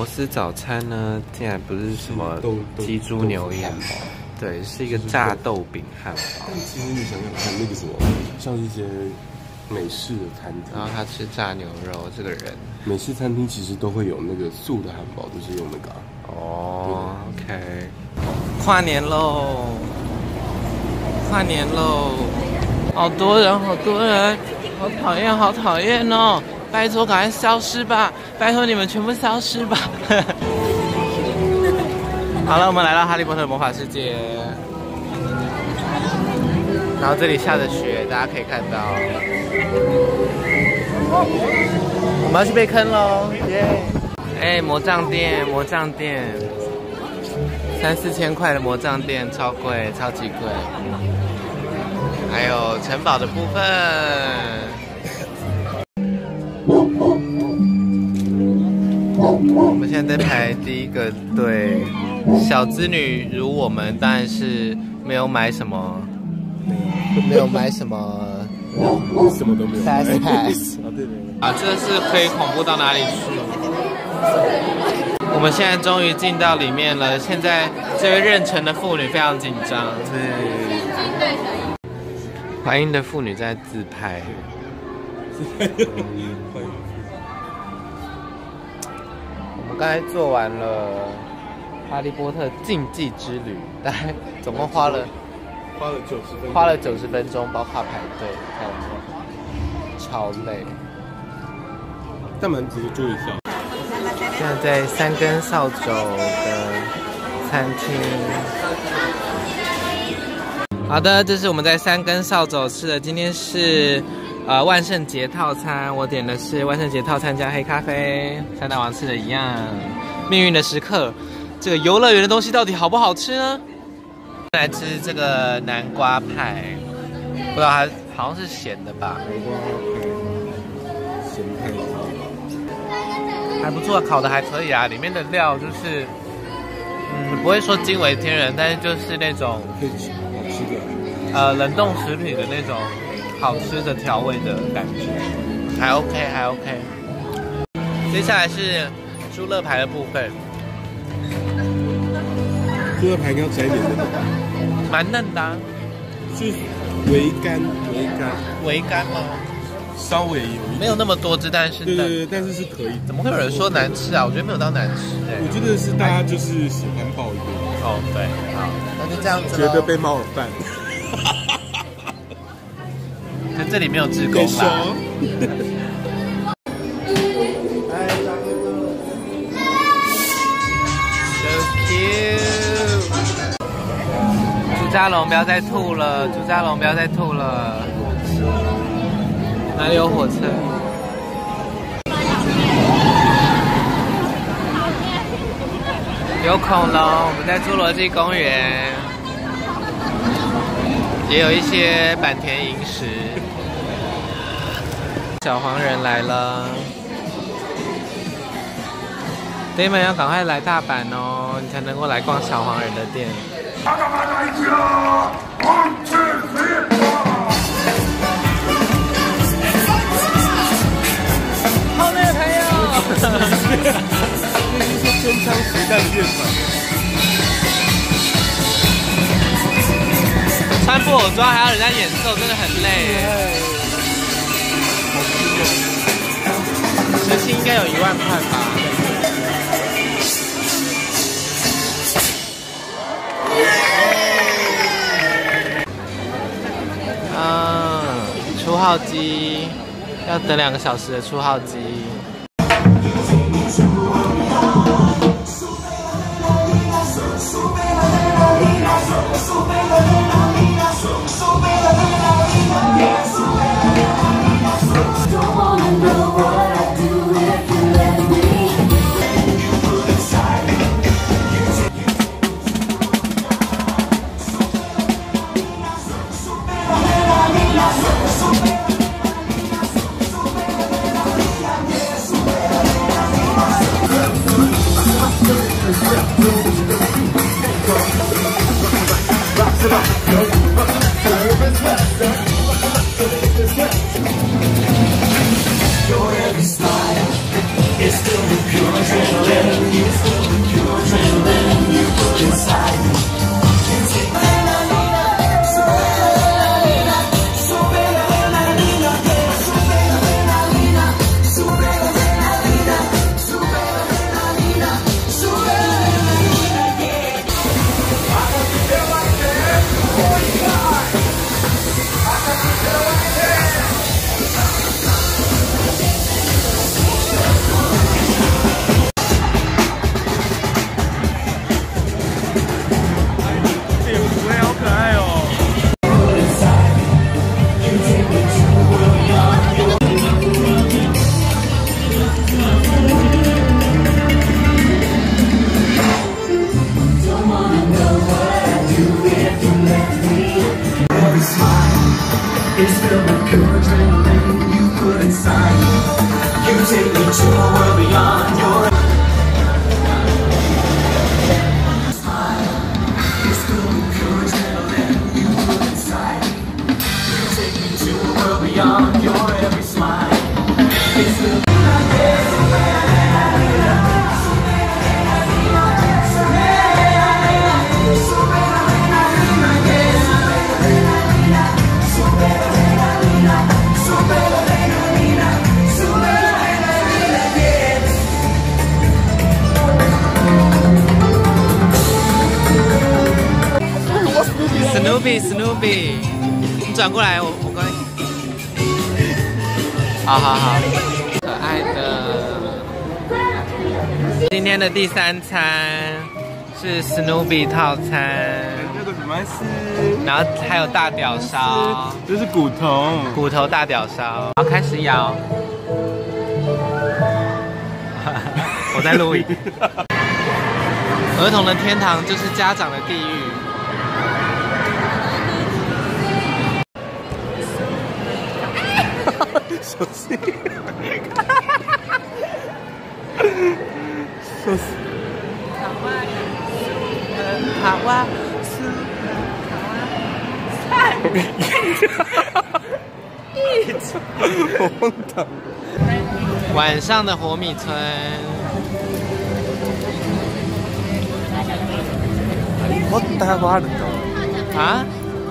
摩斯早餐呢，竟然不是什么鸡猪牛眼，对，是一个炸豆饼汉堡。 但其实你想想看，那个什么，像一些美式的餐厅， 然后他吃炸牛肉，这个人， 美式餐厅其实都会有那个素的汉堡，就是用那个。 哦 ，OK。跨年喽！跨年喽！好多人，好多人，好讨厌，好讨厌哦！拜托，赶快消失吧！拜托你们全部消失吧！好了，我们来到哈利波特魔法世界，然后这里下着雪，大家可以看到。我们要去被坑喽！耶！哎，魔杖店，魔杖店，3、4千块的魔杖店，超贵，超级贵。还有城堡的部分。我们现在在排第一个队，小织女如我们当然是没有买什么，没有买什么， 什么都没有。 Fast Pass 啊，对。 啊，这是可以恐怖到哪里去？我们现在终于进到里面了。现在这位妊娠的妇女非常紧张，对，怀孕的妇女在自拍。我们刚才做完了《哈利波特禁忌之旅》，大概总共花了90分钟，包括排队，看有没有？超累。 但蛮值得注意一下。 现在在3根扫帚的餐厅。好的，这是我们在3根扫帚吃的。今天是万圣节套餐，我点的是万圣节套餐加黑咖啡，像大王吃的一样。命运的时刻，这个游乐园的东西到底好不好吃呢？来吃这个南瓜派，不知道它好像是咸的吧？ 咸派。 还不错，烤的还可以啊，里面的料就是，不会说惊为天人，但是就是那种好吃的， 冷冻食品的那种好吃的调味的感觉，还 OK， 还 OK。接下来是猪肋排的部分， 猪肋排应该要摘一点的， 蛮嫩的、啊， 是微干吗？ 稍微有一点， 没有那么多汁，但是对，但是是可以。 怎么会有人说难吃啊？我觉得没有到难吃哎、 我觉得是大家就是喜欢抱怨。 哦，对，好，那就这样子。 觉得被冒了犯。 可这里没有志工啦。So cute。朱家龙不要再吐了，朱家龙不要再吐了。哪里有火车？有恐龙，我们在侏罗纪公园，也有一些坂田银时。小黄人来了 ，Damon 要赶快来大阪哦，你才能够来逛小黄人的店。好累，朋友。 这是真枪实弹的乐团。 穿布偶装还要人家演奏，真的很累。时薪应该有1万块吧。初号机要等2个小时的初号机。Your every smile is still the pure adrenaline. Snoopy， 你转过来，我刚才。好，可爱的。今天的第3餐是 Snoopy 套餐， 那个什么是？ 然后还有大屌烧， 这是骨头大屌烧。好，开始咬。我在录影。儿童的天堂就是家长的地狱。 小心！ 好啊， 好荒唐！ 晚上的活米村， 我打花了都啊？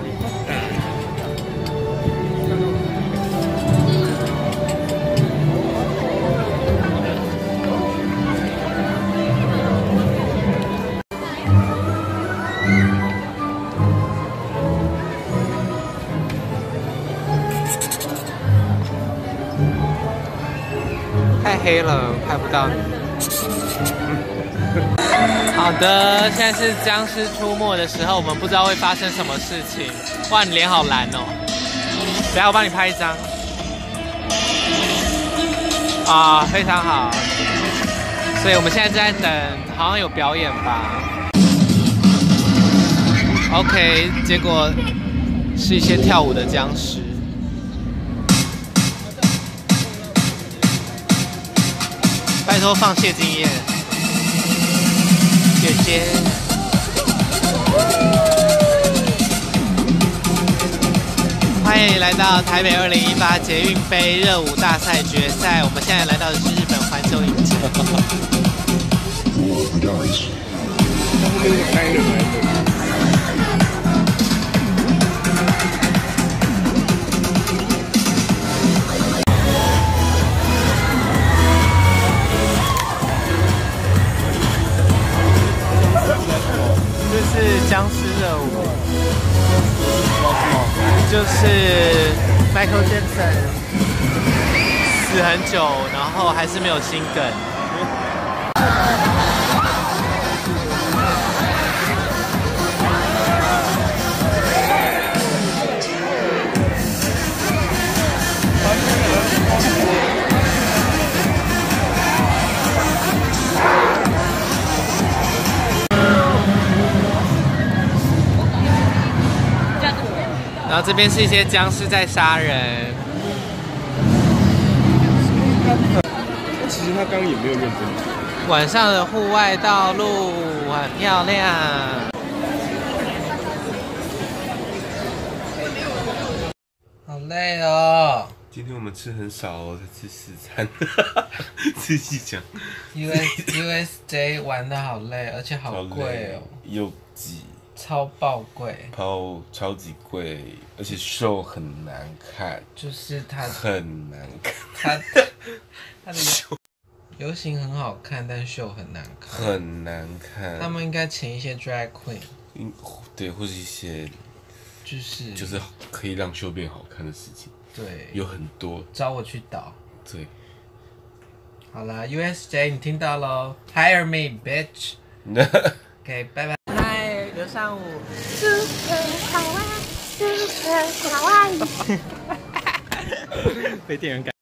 太黑了，看不到你。好的，现在是僵尸出没的时候，我们不知道会发生什么事情。哇，你脸好蓝哦！等下我帮你拍一张。啊，非常好。所以我们现在在等，好像有表演吧。OK， 结果是一些跳舞的僵尸。拜托放谢金燕，姐姐。欢迎来到台北2018捷运杯热舞大赛决赛，我们现在来到的是日本环球影城。这是僵尸热舞，就是Michael Jackson 死很久，然后还是没有心梗。然后这边是一些僵尸在杀人。 其实他刚刚也没有认真。 晚上的户外道路很漂亮。好累哦。 今天我们吃很少哦，才吃4餐。自己讲。 USJ 玩的好累，而且好贵哦。 又挤。 超爆贵， 超级贵，而且秀很难看， 就是它很难看， 它的秀游行很好看，但秀很难看， 很难看。 他们应该请一些 drag queen， 对，或是一些就是可以让秀变好看的事情， 对， 有很多。 找我去导， 对， 好啦 ，USJ 你听到咯 ，Hire me bitch， OK， 拜拜。刘尚武 ，Super 好啊 ，Super 好啊，被店员赶。